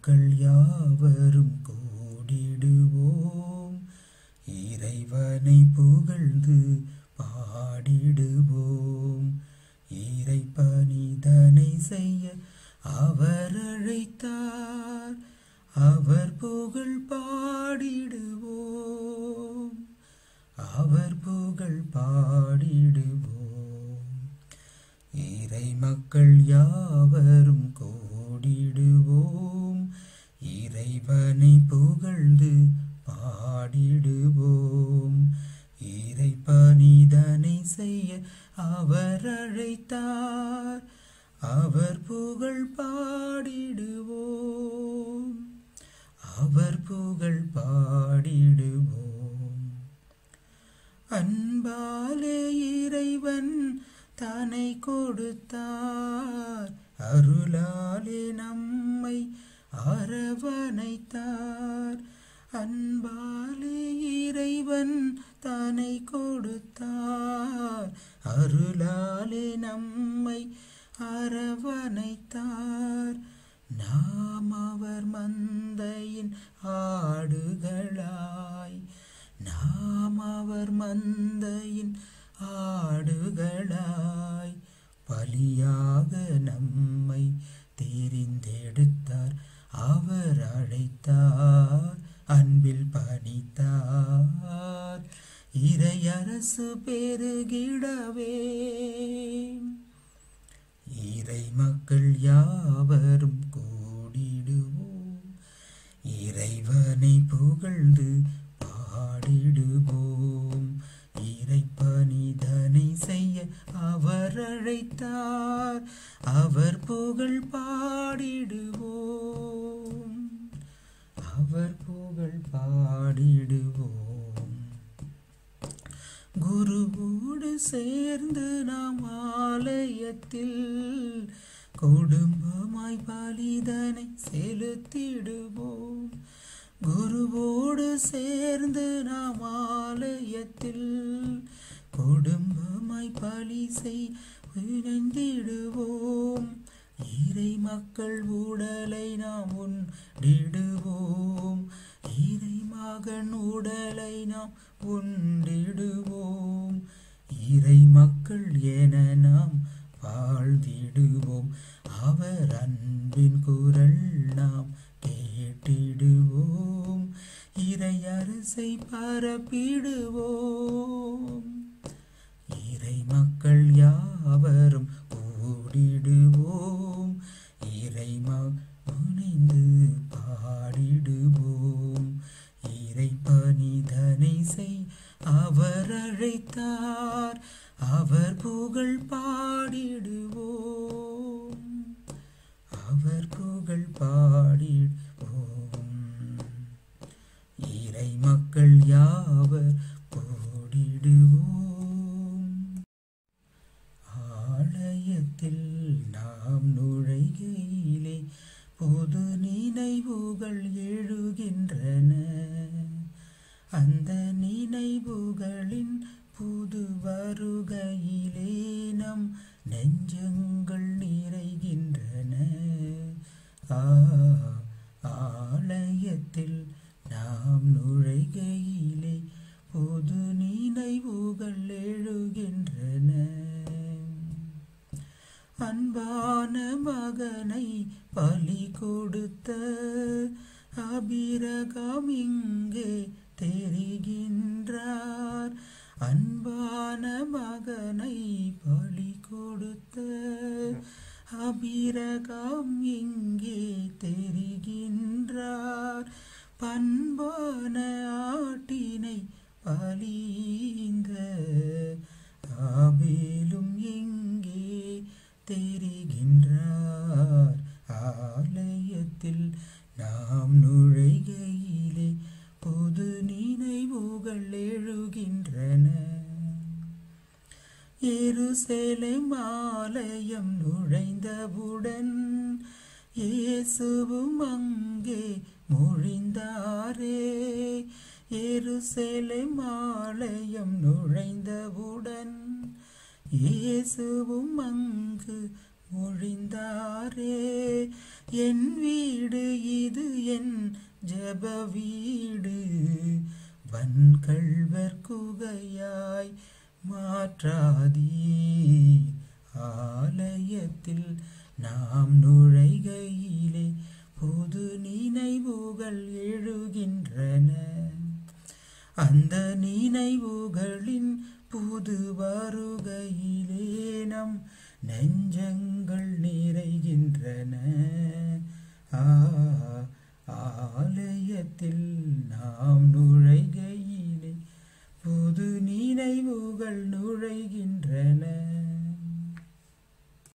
மக்கள் யாவரும் கூடிடுவோம், இறைவனை புகழ்ந்து பாடிடுவோம். இறைப்பணிதனை செய்ய அவர் அழைத்தார், அவர் புகழ் பாடிடுவோம், அவர் புகழ் பாடிடுவோம். இறை மக்கள் யாவரும் கூடிடுவோம், இறைவனை புகழ்ந்து பாடிடுவோம். இறைப்பணிதனை செய்ய அவர் அழைத்தார், அவர் புகழ் பாடிடுவோம், அவர் புகழ் பாடிடுவோம். அன்பாலே இறைவன் தன்னை கொடுத்தார், அருளாலே நம்மை அரவணைத்தார். அன்பாலே இறைவன் தன்னை கொடுத்தார், அருளாலே நம்மை அரவணைத்தார். நாம் அவர் மந்தையின் ஆடுகளாய், நாம் அவர் மந்தையின் ஆடுகளாய். பலியாக நம்மை தெரிந்தெடுத்தார், அவர் அழைத்தார், அன்பில் பணித்தார். இறையரசு பெருகிடவே இறை மக்கள் யாவரும் கூடிடுவோம், இறைவனை புகழ்ந்து பாடிடுவோம். இறைப்பணிதனை செய்ய அவர் அழைத்தார், அவர் புகழ் பாடிடுவோம், அவர் புகழ் பாடிடுவோம். குருவோடு சேர்ந்து நாம் ஆலயத்தில் குடும்பமாய் பலிதனை செலுத்திடுவோம். குருவோடு சேர்ந்து நாம் ஆலயத்தில் குடும்பமாய் பலி செய்திடுவோம். இறை மக்கள் உடலை நாம் உண்டிடுவோம், இறை மகன் உடலை நாம் உண்டிடுவோம். இறை மக்கள் என நாம் வாழ்ந்திடுவோம், அவர் அன்பின் குரல் நாம் கேட்டிடுவோம். இறை அரசை பரப்பிடுவோம், இறை மக்கள் யாவரும் கூடிடுவோம், இறை முனைந்து பாடிடுவோம். இறைப்பணிதனை செய் அவர் அழைத்தார், அவர் புகழ் பாடிடுவோம், அவர் புகழ் பாடிடுவோம். இறை மக்கள் யாவர் கூடிடுவோம். ஆலயத்தில் நாம் நுழைகையிலே புது நினைவுகள் எழுகின்றன, அந்த நினைவுகளின் புது வருகையிலே நம் நெஞ்சங்கள் நிறைகின்றன. ஆலயத்தில் நாம் நுழைகையிலே புது நினைவுகள் எழுகின்றன. அன்பான மகனை பலி கொடுத்த ஆபிரகாம் இங்கே தெரிகின்றார். அன்பான மகனை பலி கொடுத்த ஆபிரகாம் இங்கே தெரிகின்றார். பண்பான ஆட்டினை பலிந்த ஆபேலும் இங்கே தெரிகின்றார். ஆலயத்தில் நாம் நுழைகையிலே புது நினைவுகள் எழுகின்றன. எருசலேம் ஆலயம் நுழைந்தவுடன் இயேசுவும் அங்கே மொழிந்தாரே. எருசலேம் ஆலயம் நுழைந்தவுடன் இயேசுவும் அங்கு மொழிந்தாரே. என் வீடு இது என் ஜெப வீடு வன்கள்வர் குகையாய் மாற்றாதீர். ஆலயத்தில் நாம் நுழைகையிலே புது நினைவுகள் எழுகின்றன. அந்த நினைவுகளின் புது வருகையிலே நம் நெஞ்சங்கள் நிறைகின்றன.